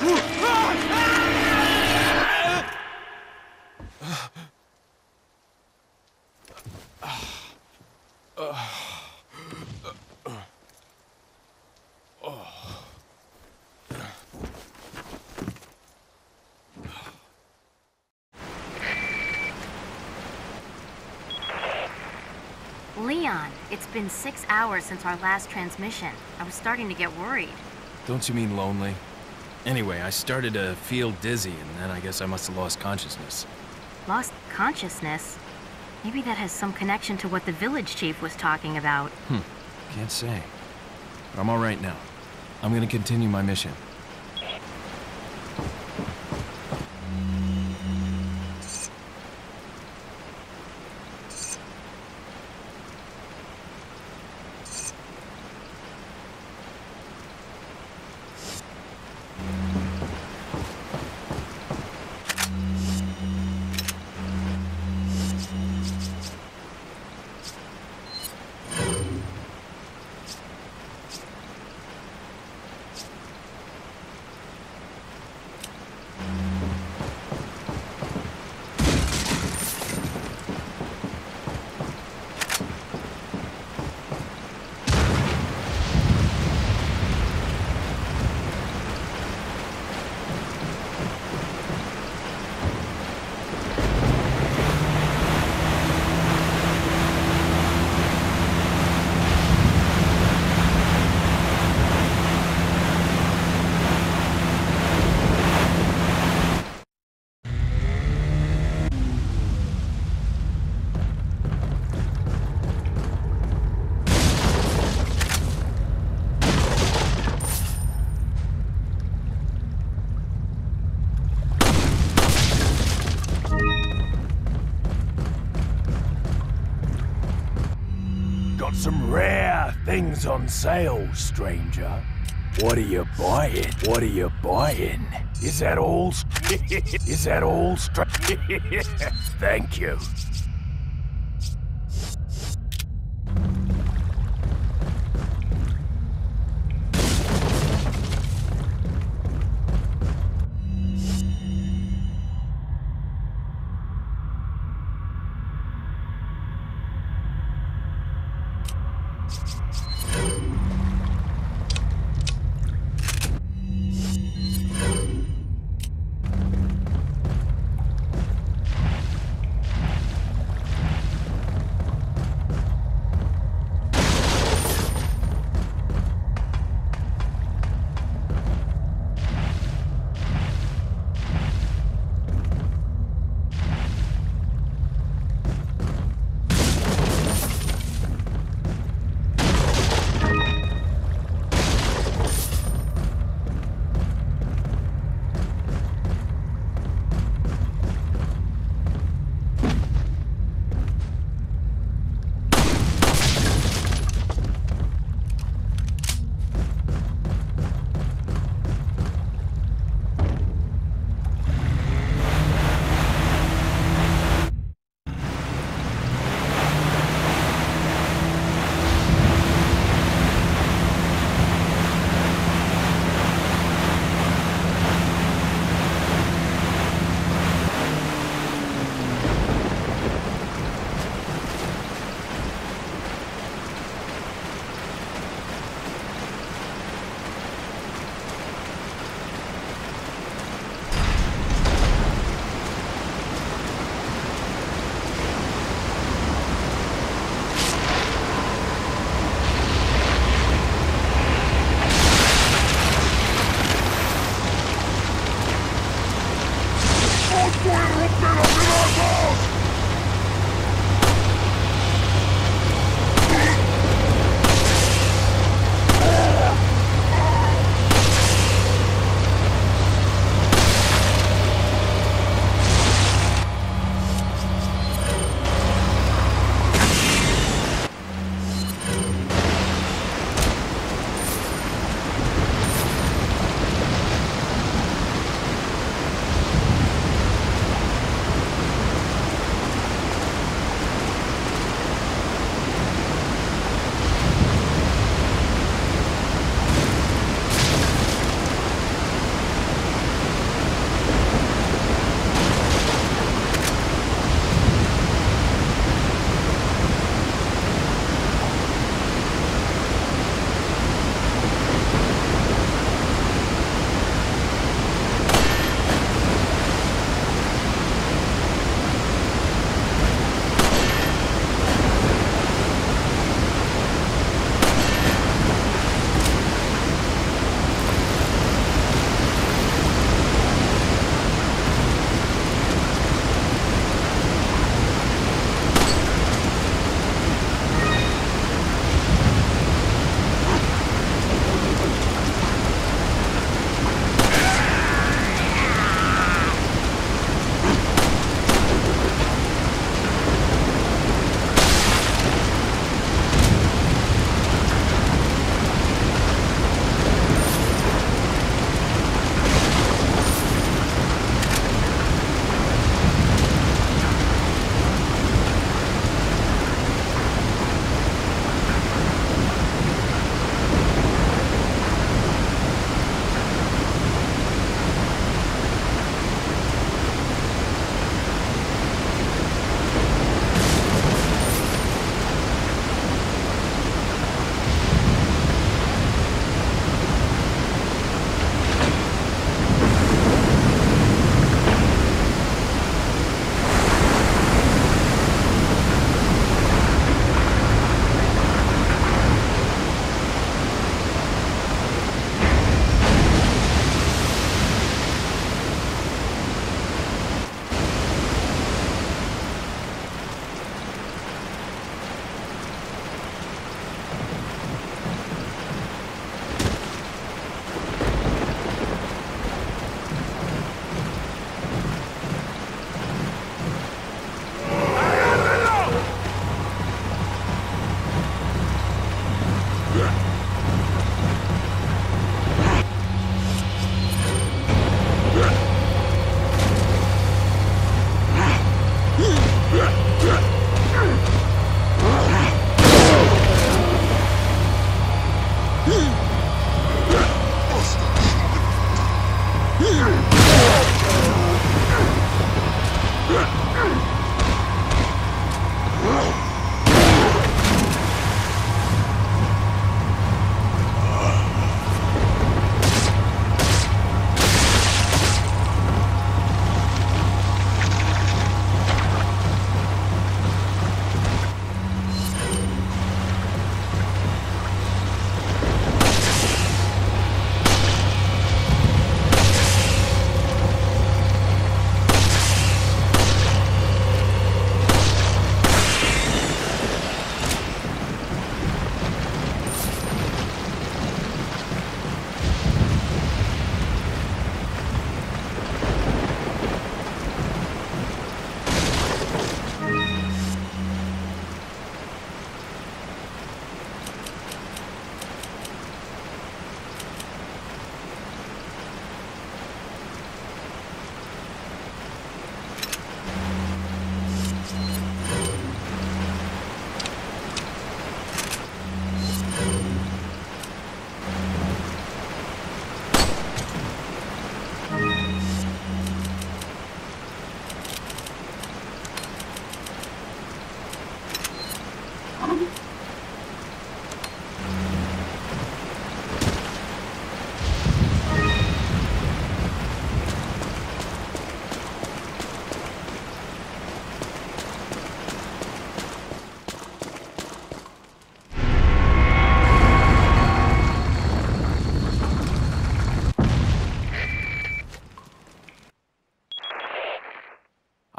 Leon, it's been 6 hours since our last transmission. I was starting to get worried. Don't you mean lonely? Anyway, I started to feel dizzy, and then I guess I must have lost consciousness. Lost consciousness? Maybe that has some connection to what the village chief was talking about. Can't say. But I'm all right now. I'm gonna continue my mission. Some rare things on sale, stranger. What are you buying? What are you buying? Is that all? Is that all? Thank you.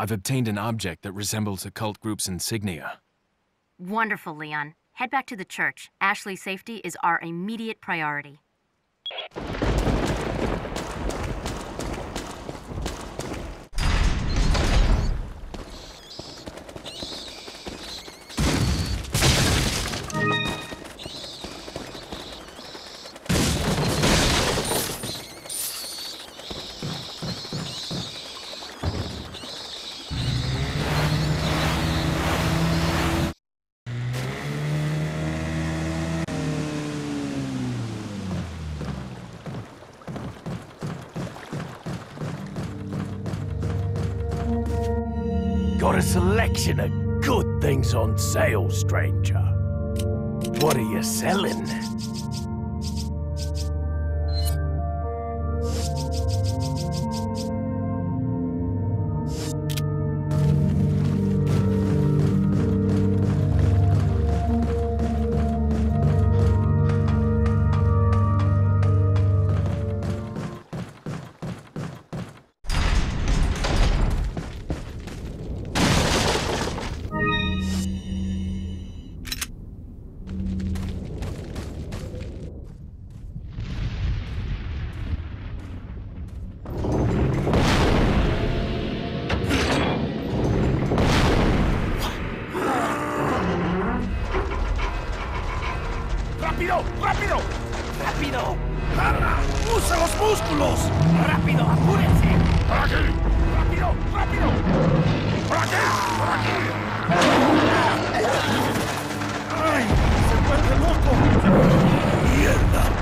I've obtained an object that resembles a cult group's insignia. Wonderful, Leon. Head back to the church. Ashley's safety is our immediate priority. Got a selection of good things on sale, stranger. What are you selling? ¡Rápido! ¡Rápido! ¡Rápido! ¡Carla! ¡Usa los músculos! ¡Rápido! ¡Apúrense! ¡Por aquí! ¡Rápido! ¡Rápido! ¡Por aquí! ¡Por aquí! ¡Ay! ¡Se vuelve loco! ¡Mierda!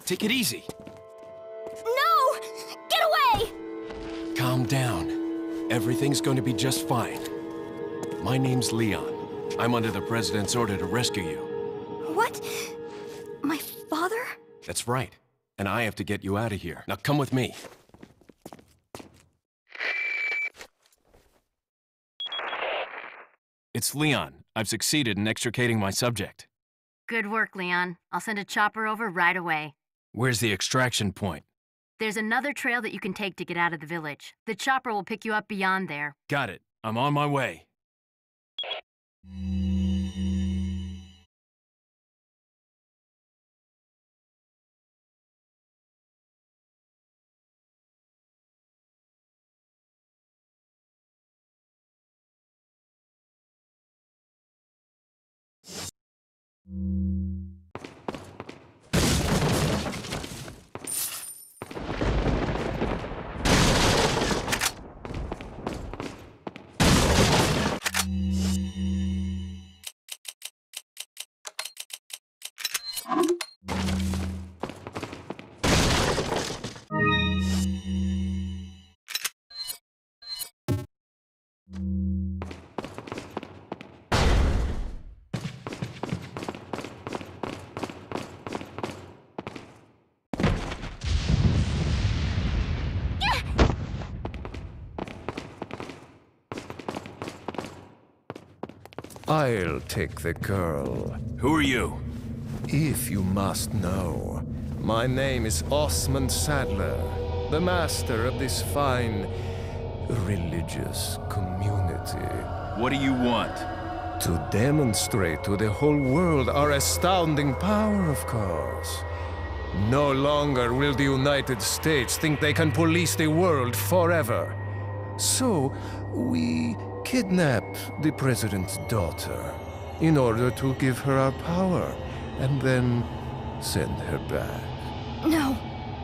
Take it easy. No! Get away! Calm down. Everything's going to be just fine. My name's Leon. I'm under the President's order to rescue you. What? My father? That's right. And I have to get you out of here. Now come with me. It's Leon. I've succeeded in extricating my subject. Good work, Leon. I'll send a chopper over right away. Where's the extraction point? There's another trail that you can take to get out of the village. The chopper will pick you up beyond there. Got it. I'm on my way. I'll take the girl. Who are you? If you must know, my name is Osmond Saddler, the master of this fine religious community. What do you want? To demonstrate to the whole world our astounding power, of course. No longer will the United States think they can police the world forever. So, we kidnapped the president's daughter in order to give her our power and then send her back. No.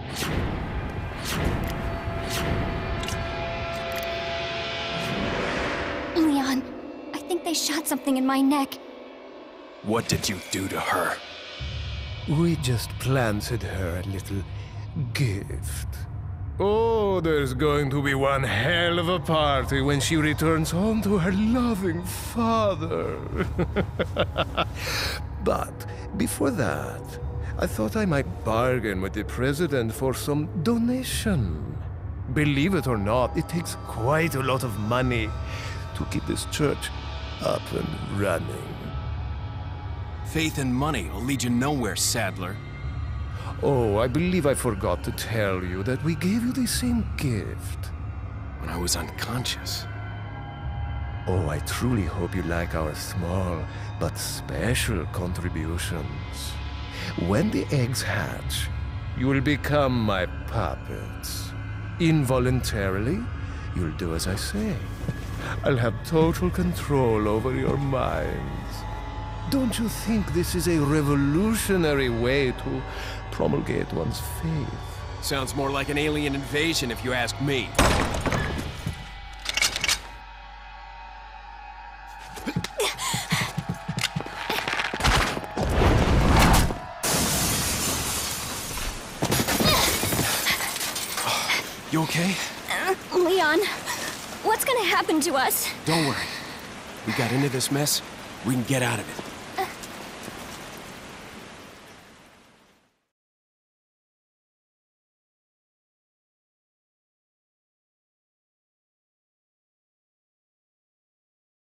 Leon, I think they shot something in my neck. What did you do to her? We just planted her a little gift. Oh, there's going to be one hell of a party when she returns home to her loving father. But before that, I thought I might bargain with the president for some donation. Believe it or not, it takes quite a lot of money to keep this church up and running. Faith and money will lead you nowhere, Saddler. Oh, I believe I forgot to tell you that we gave you the same gift. When I was unconscious. Oh, I truly hope you like our small but special contributions. When the eggs hatch, you will become my puppets. Involuntarily, you'll do as I say. I'll have total control over your minds. Don't you think this is a revolutionary way to promulgate one's faith? Sounds more like an alien invasion if you ask me. You okay? Leon, what's gonna happen to us? Don't worry. We got into this mess, we can get out of it.